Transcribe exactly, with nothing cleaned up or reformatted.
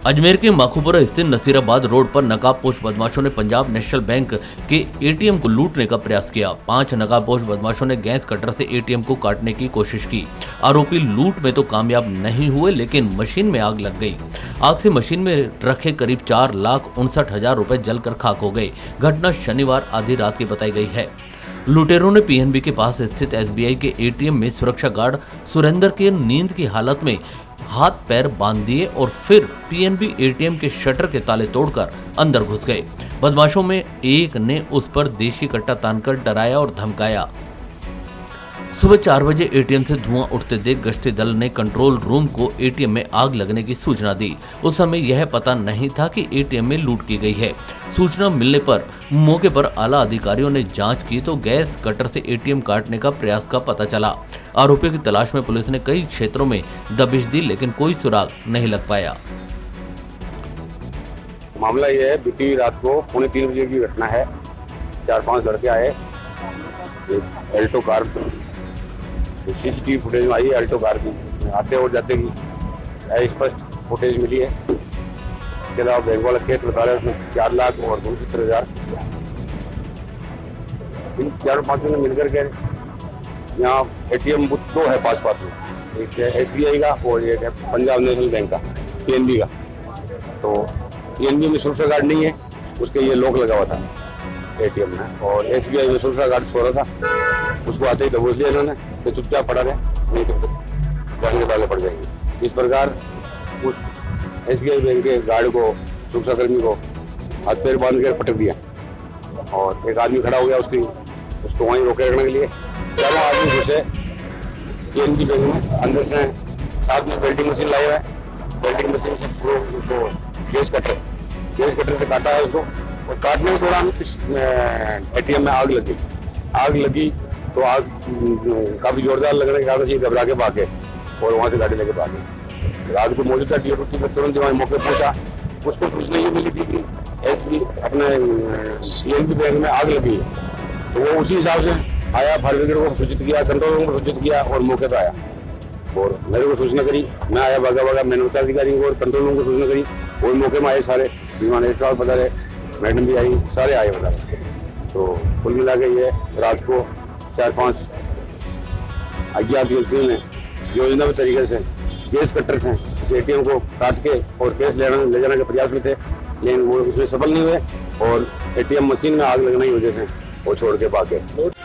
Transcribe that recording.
अजमेर के माखूपुरा स्थित नसीराबाद रोड पर नकाबपोश बदमाशों ने पंजाब नेशनल बैंक के एटीएम को लूटने का प्रयास किया। पांच नकाबपोश बदमाशों ने गैस कटर से एटीएम को काटने की कोशिश की। आरोपी लूट में तो कामयाब नहीं हुए, लेकिन मशीन में आग लग गई। आग से मशीन में रखे करीब चार लाख उनसठ हजार रुपए जलकर खाक हो गए। घटना शनिवार आधी रात की बताई गई है। लुटेरों ने पीएनबी के पास स्थित एसबीआई के एटीएम में सुरक्षा गार्ड सुरेंद्र के नींद की हालत में हाथ पैर बांध दिए और फिर पीएनबी एटीएम के शटर के ताले तोड़कर अंदर घुस गए। बदमाशों में एक ने उस पर देशी कट्टा तानकर डराया और धमकाया। सुबह चार बजे एटीएम से धुआं उठते देख गश्ती दल ने कंट्रोल रूम को एटीएम में आग लगने की सूचना दी। उस समय यह पता नहीं था कि एटीएम में लूट की गई है। सूचना मिलने पर मौके पर आला अधिकारियों ने जांच की तो गैस कटर से एटीएम काटने का प्रयास का पता चला। आरोपियों की तलाश में पुलिस ने कई क्षेत्रों में दबिश दी, लेकिन कोई सुराग नहीं लग पाया। मामला यह है, बीती रात को पौने तीन बजे की घटना है। चार पांच लड़के आए, एल्टो कार सीसीटीवी फुटेज में आई है। अल्टो कार की आते और जाते की स्पष्ट फुटेज मिली है। इसके अलावा बैंक वाला केस बता रहे हैं, उसमें चार लाख और उनसत्तर हजार इन चारों पांचों ने मिलकर के यहाँ एटीएम बुथ दो है पास पास में, एक है एसबीआई का और एक है पंजाब नेशनल बैंक का पीएनबी का। तो पीएनबी में सुरक्षा गार्ड नहीं है, उसके ये लॉक लगा हुआ था एटीएम में, और एसबीआई में सुरक्षा गार्ड सो रहा था। उसको आते ही दबोच लिया इन्होंने, तो चुपचाप पड़ा रहे, नहीं तो जान के ताले पड़ जाएंगे। इस प्रकार उस एसबीआई बैंक के गार्ड को, सुरक्षा कर्मी को हाथ पैर बांध कर पटक दिया और एक आदमी खड़ा हो गया उसकी उसको वहीं रोके रखने के लिए। चारों आदमी घुसे पीएनबी बैंक में, अंदर से साथ में वेल्डिंग मशीन लाई हुआ है। वेल्डिंग मशीन से पूरा उसको गैस कटर गैस कटर से काटा है उसको, और काटने के दौरान एटीएम में आग लगी। आग लगी तो आग काफी जोरदार लगने के कारण घबरा के भागे और वहां से गाड़ी लेके भागे। रात को मौजूदा डीओ टीम तुरंत वहाँ मौके पहुंचा। उसको सूचना ये मिली थी कि एसबी अपने पीएनबी बैंक में आग लगी है, तो वो उसी हिसाब से आया, फायर ब्रिगेड को सूचित किया, कंट्रोल रूम को सूचित किया और मौके पर आया और मेरे को सूचना करी। मैं आया भागा भागा, मैंने उच्च अधिकारी को और कंट्रोल रूम को सूचना करी और मौके में आए सारे श्रीमान स्टाफ बता रहे, मैडम भी आई, सारे आए बता रहे। तो कुल मिला के ये रात को चार पांच अज्ञात व्यक्तियों ने योजनाबद्ध तरीके से गैस कटर से इस एटीएम को काट के और कैश ले ले जाने के प्रयास में थे, लेकिन वो उसमें सफल नहीं हुए और एटीएम मशीन में आग लगने की वजह से वो छोड़ के भागे।